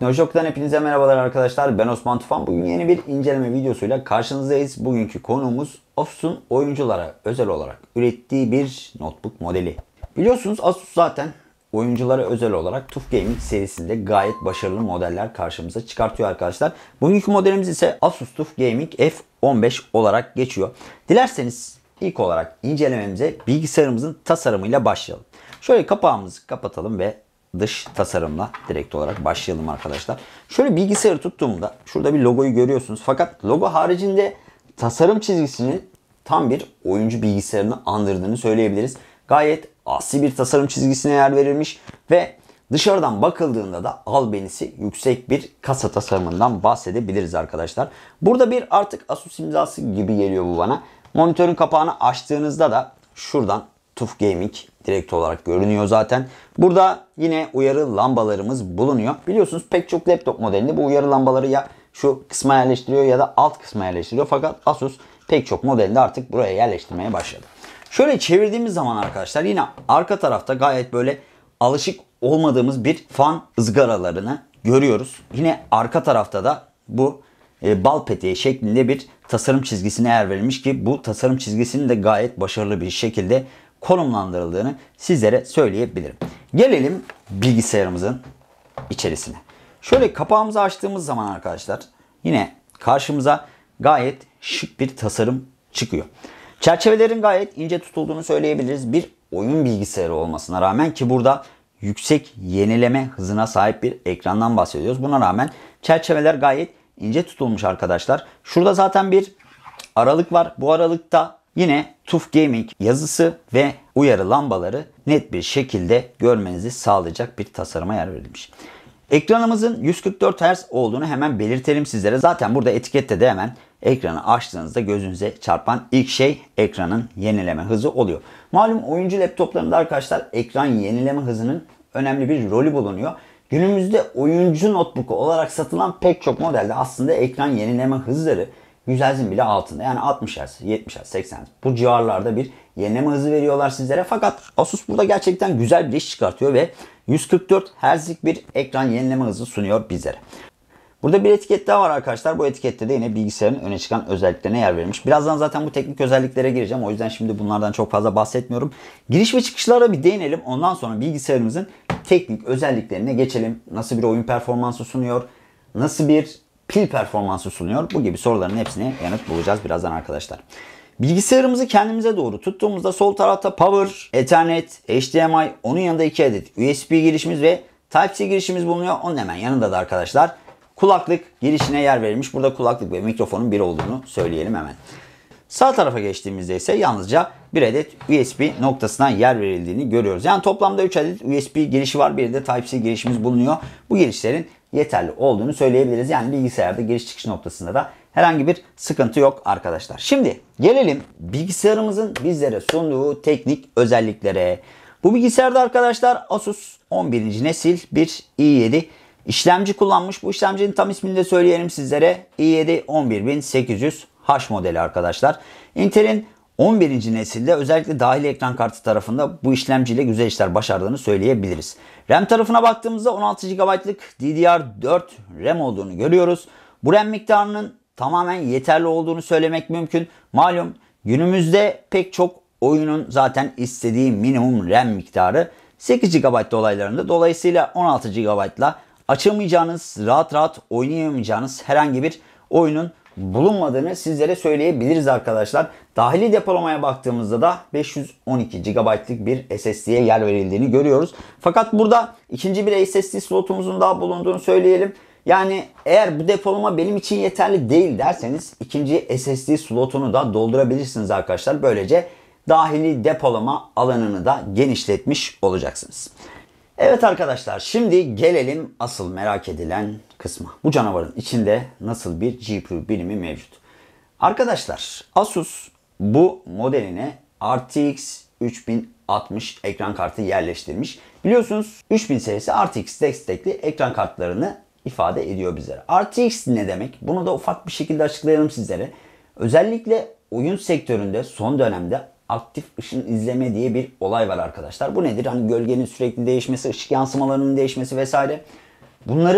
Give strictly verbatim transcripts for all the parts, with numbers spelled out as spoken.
Teknoloji Oku'dan hepinize merhabalar arkadaşlar. Ben Osman Tufan. Bugün yeni bir inceleme videosuyla karşınızdayız. Bugünkü konuğumuz Asus'un oyunculara özel olarak ürettiği bir notebook modeli. Biliyorsunuz Asus zaten oyunculara özel olarak T U F Gaming serisinde gayet başarılı modeller karşımıza çıkartıyor arkadaşlar. Bugünkü modelimiz ise Asus T U F Gaming F on beş olarak geçiyor. Dilerseniz ilk olarak incelememize bilgisayarımızın tasarımıyla başlayalım. Şöyle kapağımızı kapatalım ve dış tasarımla direkt olarak başlayalım arkadaşlar. Şöyle bilgisayarı tuttuğumda şurada bir logoyu görüyorsunuz. Fakat logo haricinde tasarım çizgisinin tam bir oyuncu bilgisayarını andırdığını söyleyebiliriz. Gayet asi bir tasarım çizgisine yer verilmiş ve dışarıdan bakıldığında da albenisi yüksek bir kasa tasarımından bahsedebiliriz arkadaşlar. Burada bir artık Asus imzası gibi geliyor bu bana. Monitörün kapağını açtığınızda da şuradan T U F Gaming direkt olarak görünüyor zaten. Burada yine uyarı lambalarımız bulunuyor. Biliyorsunuz pek çok laptop modelinde bu uyarı lambaları ya şu kısma yerleştiriyor ya da alt kısma yerleştiriyor. Fakat Asus pek çok modelinde artık buraya yerleştirmeye başladı. Şöyle çevirdiğimiz zaman arkadaşlar yine arka tarafta gayet böyle alışık olmadığımız bir fan ızgaralarını görüyoruz. Yine arka tarafta da bu e, bal peteği şeklinde bir tasarım çizgisine yer verilmiş ki bu tasarım çizgisinin de gayet başarılı bir şekilde konumlandırıldığını sizlere söyleyebilirim. Gelelim bilgisayarımızın içerisine. Şöyle kapağımızı açtığımız zaman arkadaşlar yine karşımıza gayet şık bir tasarım çıkıyor. Çerçevelerin gayet ince tutulduğunu söyleyebiliriz. Bir oyun bilgisayarı olmasına rağmen ki burada yüksek yenileme hızına sahip bir ekrandan bahsediyoruz. Buna rağmen çerçeveler gayet ince tutulmuş arkadaşlar. Şurada zaten bir aralık var. Bu aralıkta yine T U F Gaming yazısı ve uyarı lambaları net bir şekilde görmenizi sağlayacak bir tasarıma yer verilmiş. Ekranımızın yüz kırk dört hertz olduğunu hemen belirtelim sizlere. Zaten burada etikette de hemen ekranı açtığınızda gözünüze çarpan ilk şey ekranın yenileme hızı oluyor. Malum oyuncu laptoplarında arkadaşlar ekran yenileme hızının önemli bir rolü bulunuyor. Günümüzde oyuncu notebook olarak satılan pek çok modelde aslında ekran yenileme hızları yüz hertz'in bile altında. Yani altmış hertz, yetmiş hertz, seksen hertz bu civarlarda bir yenileme hızı veriyorlar sizlere. Fakat Asus burada gerçekten güzel bir iş çıkartıyor ve yüz kırk dört hertz'lik bir ekran yenileme hızı sunuyor bizlere. Burada bir etiket daha var arkadaşlar. Bu etikette de yine bilgisayarın öne çıkan özelliklerine yer verilmiş. Birazdan zaten bu teknik özelliklere gireceğim. O yüzden şimdi bunlardan çok fazla bahsetmiyorum. Giriş ve çıkışlara bir değinelim. Ondan sonra bilgisayarımızın teknik özelliklerine geçelim. Nasıl bir oyun performansı sunuyor? Nasıl bir pil performansı sunuyor? Bu gibi soruların hepsine yanıt bulacağız birazdan arkadaşlar. Bilgisayarımızı kendimize doğru tuttuğumuzda sol tarafta Power, Ethernet, H D M I, onun yanında iki adet U S B girişimiz ve Type-C girişimiz bulunuyor. Onun hemen yanında da arkadaşlar kulaklık girişine yer verilmiş. Burada kulaklık ve mikrofonun bir olduğunu söyleyelim hemen. Sağ tarafa geçtiğimizde ise yalnızca bir adet U S B noktasına yer verildiğini görüyoruz. Yani toplamda üç adet U S B girişi var. Bir de Type-C girişimiz bulunuyor. Bu girişlerin yeterli olduğunu söyleyebiliriz. Yani bilgisayarda giriş çıkış noktasında da herhangi bir sıkıntı yok arkadaşlar. Şimdi gelelim bilgisayarımızın bizlere sunduğu teknik özelliklere. Bu bilgisayarda arkadaşlar Asus on birinci nesil bir i yedi işlemci kullanmış. Bu işlemcinin tam ismini de söyleyelim sizlere. i yedi on bir bin sekiz yüz H modeli arkadaşlar. Intel'in on birinci nesilde özellikle dahili ekran kartı tarafında bu işlemciyle güzel işler başardığını söyleyebiliriz. RAM tarafına baktığımızda on altı gigabaytlık D D R dört RAM olduğunu görüyoruz. Bu RAM miktarının tamamen yeterli olduğunu söylemek mümkün. Malum günümüzde pek çok oyunun zaten istediği minimum RAM miktarı sekiz gigabayt dolaylarında. Dolayısıyla on altı gigabaytla açamayacağınız, rahat rahat oynayamayacağınız herhangi bir oyunun bulunmadığını sizlere söyleyebiliriz arkadaşlar. Dahili depolamaya baktığımızda da beş yüz on iki gigabaytlık bir S S D'ye yer verildiğini görüyoruz. Fakat burada ikinci bir S S D slotumuzun daha bulunduğunu söyleyelim. Yani eğer bu depolama benim için yeterli değil derseniz ikinci S S D slotunu da doldurabilirsiniz arkadaşlar. Böylece dahili depolama alanını da genişletmiş olacaksınız. Evet arkadaşlar, şimdi gelelim asıl merak edilen kısma. Bu canavarın içinde nasıl bir G P U birimi mevcut? Arkadaşlar Asus bu modeline R T X üç bin altmış ekran kartı yerleştirmiş. Biliyorsunuz üç bin serisi R T X destekli ekran kartlarını ifade ediyor bizlere. R T X ne demek? Bunu da ufak bir şekilde açıklayalım sizlere. Özellikle oyun sektöründe son dönemde aktif ışın izleme diye bir olay var arkadaşlar. Bu nedir? Hani gölgenin sürekli değişmesi, ışık yansımalarının değişmesi vesaire. Bunları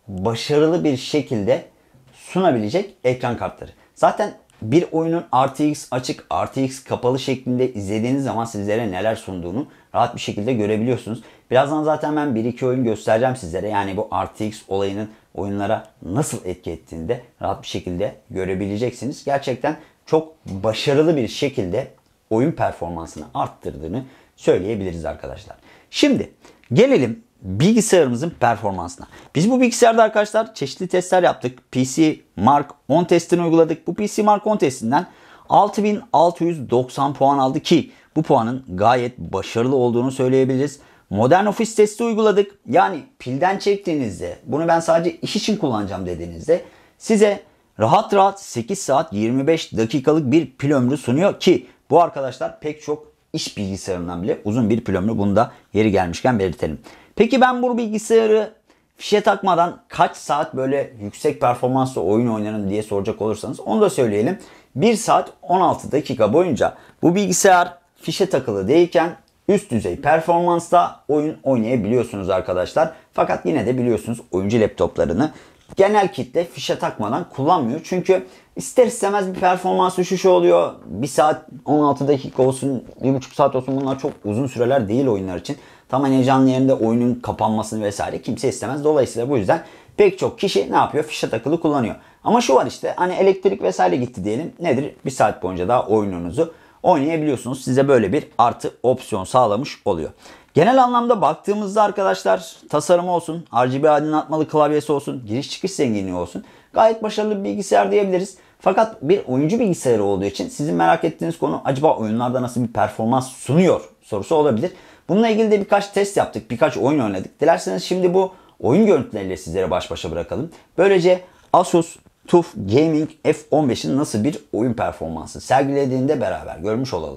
başarılı bir şekilde sunabilecek ekran kartları. Zaten bir oyunun R T X açık, R T X kapalı şeklinde izlediğiniz zaman sizlere neler sunduğunu rahat bir şekilde görebiliyorsunuz. Birazdan zaten ben bir iki oyun göstereceğim sizlere. Yani bu R T X olayının oyunlara nasıl etki ettiğini de rahat bir şekilde görebileceksiniz. Gerçekten çok başarılı bir şekilde oyun performansını arttırdığını söyleyebiliriz arkadaşlar. Şimdi gelelim bilgisayarımızın performansına. Biz bu bilgisayarda arkadaşlar çeşitli testler yaptık. P C Mark on testini uyguladık. Bu P C Mark on testinden altı bin altı yüz doksan puan aldı ki bu puanın gayet başarılı olduğunu söyleyebiliriz. Modern Office testi uyguladık. Yani pilden çektiğinizde, bunu ben sadece iş için kullanacağım dediğinizde size rahat rahat sekiz saat yirmi beş dakikalık bir pil ömrü sunuyor ki bu arkadaşlar pek çok iş bilgisayarından bile uzun bir pil ömrü. Bunu da yeri gelmişken belirtelim. Peki ben bu bilgisayarı fişe takmadan kaç saat böyle yüksek performanslı oyun oynarım diye soracak olursanız onu da söyleyelim. bir saat on altı dakika boyunca bu bilgisayar fişe takılı değilken üst düzey performansta oyun oynayabiliyorsunuz arkadaşlar. Fakat yine de biliyorsunuz oyuncu laptoplarını genel kitle fişe takmadan kullanmıyor. Çünkü ister istemez bir performans düşüşü oluyor. bir saat on altı dakika olsun, bir buçuk saat olsun, bunlar çok uzun süreler değil oyunlar için. Tam heyecanlı yerinde oyunun kapanmasını vesaire kimse istemez. Dolayısıyla bu yüzden pek çok kişi ne yapıyor? Fişe takılı kullanıyor. Ama şu var işte, hani elektrik vesaire gitti diyelim. Nedir? bir saat boyunca daha oyununuzu oynayabiliyorsunuz. Size böyle bir artı opsiyon sağlamış oluyor. Genel anlamda baktığımızda arkadaşlar tasarımı olsun, R G B aydınlatmalı klavyesi olsun, giriş çıkış zenginliği olsun, gayet başarılı bir bilgisayar diyebiliriz. Fakat bir oyuncu bilgisayarı olduğu için sizin merak ettiğiniz konu acaba oyunlarda nasıl bir performans sunuyor sorusu olabilir. Bununla ilgili de birkaç test yaptık, birkaç oyun oynadık. Dilerseniz şimdi bu oyun görüntüleriyle sizlere baş başa bırakalım. Böylece Asus TUF Gaming F on beşin nasıl bir oyun performansı sergilediğini de beraber görmüş olalım.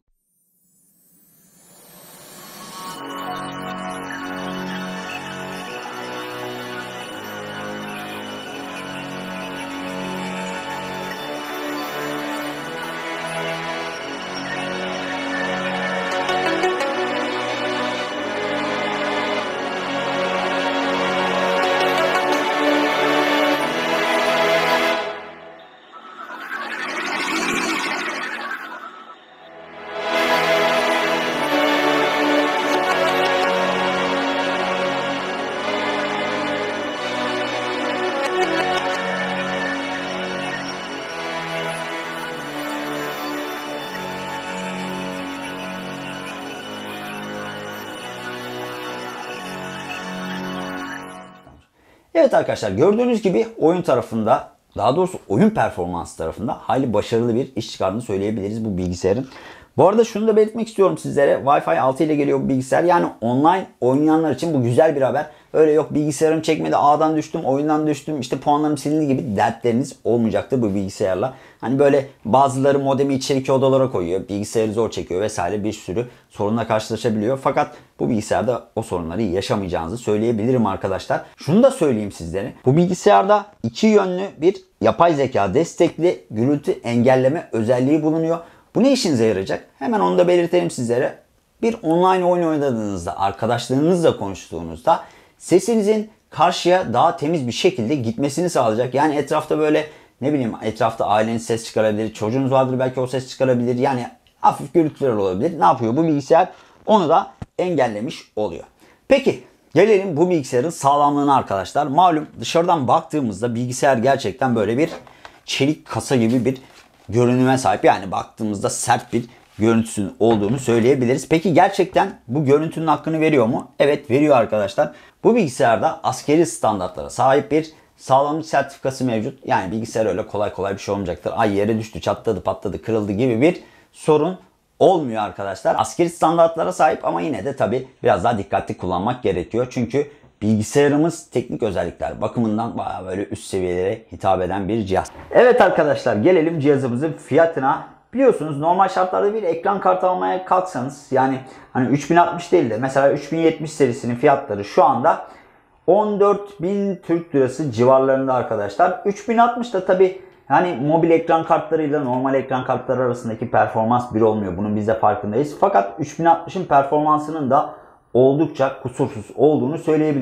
Evet arkadaşlar, gördüğünüz gibi oyun tarafında, daha doğrusu oyun performansı tarafında hayli başarılı bir iş çıkardığını söyleyebiliriz bu bilgisayarın. Bu arada şunu da belirtmek istiyorum sizlere. Wi-Fi altı ile geliyor bu bilgisayar. Yani online oynayanlar için bu güzel bir haber. Öyle yok bilgisayarım çekmedi, ağdan düştüm, oyundan düştüm, işte puanlarım silindi gibi dertleriniz olmayacaktır bu bilgisayarla. Hani böyle bazıları modemi içeriki odalara koyuyor, bilgisayarı zor çekiyor vesaire, bir sürü sorunla karşılaşabiliyor. Fakat bu bilgisayarda o sorunları yaşamayacağınızı söyleyebilirim arkadaşlar. Şunu da söyleyeyim sizlere. Bu bilgisayarda iki yönlü bir yapay zeka destekli gürültü engelleme özelliği bulunuyor. Bu ne işinize yarayacak? Hemen onu da belirtelim sizlere. Bir online oyun oynadığınızda, arkadaşlarınızla konuştuğunuzda sesinizin karşıya daha temiz bir şekilde gitmesini sağlayacak. Yani etrafta böyle ne bileyim, etrafta aileniz ses çıkarabilir, çocuğunuz vardır belki, o ses çıkarabilir. Yani hafif gürültüler olabilir. Ne yapıyor bu bilgisayar? Onu da engellemiş oluyor. Peki gelelim bu bilgisayarın sağlamlığına arkadaşlar. Malum dışarıdan baktığımızda bilgisayar gerçekten böyle bir çelik kasa gibi bir görünüme sahip. Yani baktığımızda sert bir görüntüsünün olduğunu söyleyebiliriz. Peki gerçekten bu görüntünün hakkını veriyor mu? Evet, veriyor arkadaşlar. Bu bilgisayarda askeri standartlara sahip bir sağlamlık sertifikası mevcut. Yani bilgisayar öyle kolay kolay bir şey olmayacaktır. Ay yere düştü, çatladı, patladı, kırıldı gibi bir sorun olmuyor arkadaşlar. Askeri standartlara sahip ama yine de tabi biraz daha dikkatli kullanmak gerekiyor. Çünkü bilgisayarımız teknik özellikler bakımından bayağı böyle üst seviyelere hitap eden bir cihaz. Evet arkadaşlar, gelelim cihazımızın fiyatına. Biliyorsunuz normal şartlarda bir ekran kartı almaya kalksanız, yani hani üç bin altmış değil de mesela üç bin yetmiş serisinin fiyatları şu anda on dört bin Türk Lirası civarlarında arkadaşlar. üç bin altmış da tabi yani mobil ekran kartlarıyla normal ekran kartları arasındaki performans bir olmuyor. Bunun biz de farkındayız. Fakat üç bin altmışın performansının da oldukça kusursuz olduğunu söyleyebiliriz.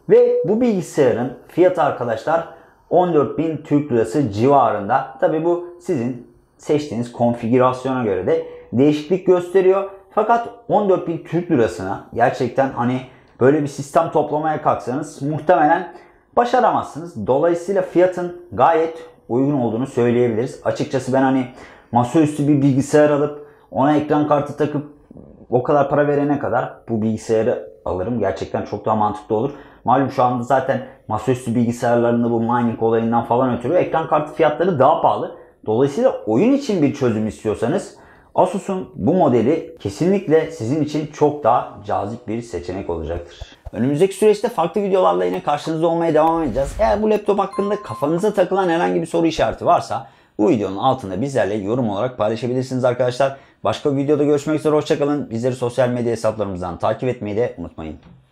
Ve bu bilgisayarın fiyatı arkadaşlar on dört bin Türk Lirası civarında. Tabi bu sizin seçtiğiniz konfigürasyona göre de değişiklik gösteriyor. Fakat on dört bin Türk Lirasına gerçekten hani böyle bir sistem toplamaya kalksanız muhtemelen başaramazsınız. Dolayısıyla fiyatın gayet uygun olduğunu söyleyebiliriz. Açıkçası ben hani masaüstü bir bilgisayar alıp ona ekran kartı takıp o kadar para verene kadar bu bilgisayarı alırım. Gerçekten çok daha mantıklı olur. Malum şu anda zaten masaüstü bilgisayarlarında bu mining olayından falan ötürü ekran kartı fiyatları daha pahalı. Dolayısıyla oyun için bir çözüm istiyorsanız Asus'un bu modeli kesinlikle sizin için çok daha cazip bir seçenek olacaktır. Önümüzdeki süreçte farklı videolarla yine karşınızda olmaya devam edeceğiz. Eğer bu laptop hakkında kafanıza takılan herhangi bir soru işareti varsa bu videonun altında bizlerle yorum olarak paylaşabilirsiniz arkadaşlar. Başka bir videoda görüşmek üzere, hoşçakalın. Bizleri sosyal medya hesaplarımızdan takip etmeyi de unutmayın.